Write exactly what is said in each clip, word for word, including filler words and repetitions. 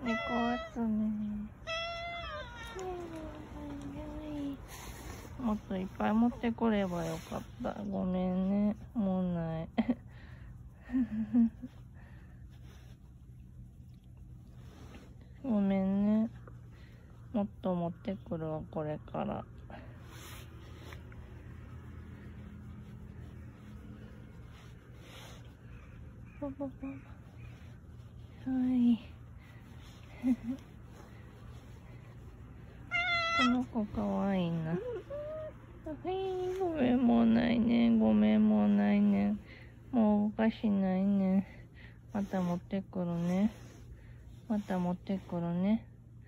猫集め。もっといっぱい持ってこればよかった。ごめんね。もうない。ごめんね。もっと持ってくるわ、これから。パパパパ。はい。この子かわいいな。はい、ごめん、もうないね。ごめん、もうないね。もうお菓子ないね。また持ってくるね。また持ってくるね。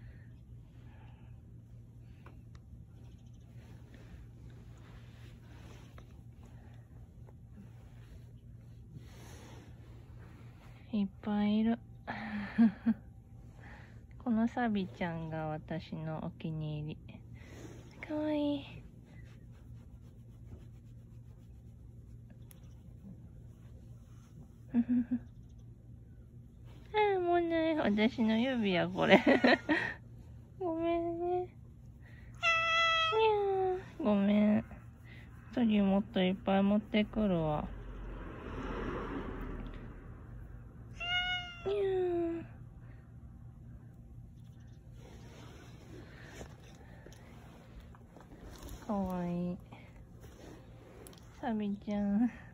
いっぱいいる。このサビちゃんが私のお気に入り。かわいい。ああ、もうない。私の指や、これ。ごめんね。にゃー。ごめん。次もっといっぱい持ってくるわ。にゃー。かわいい。サビちゃん。